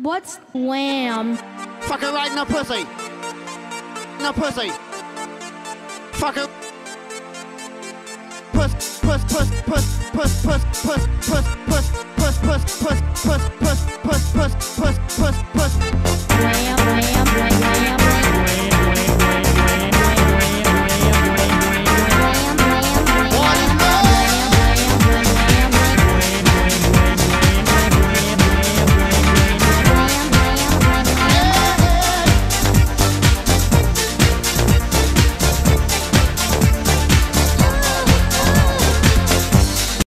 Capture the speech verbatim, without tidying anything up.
What's wham? Fuck her right in the pussy. In the pussy. Fuck her. Puss, puss, puss, puss, puss, puss, puss, puss, puss, puss, puss, puss, puss, puss, puss, puss, puss, puss, puss. Wham, wham, wham, wham.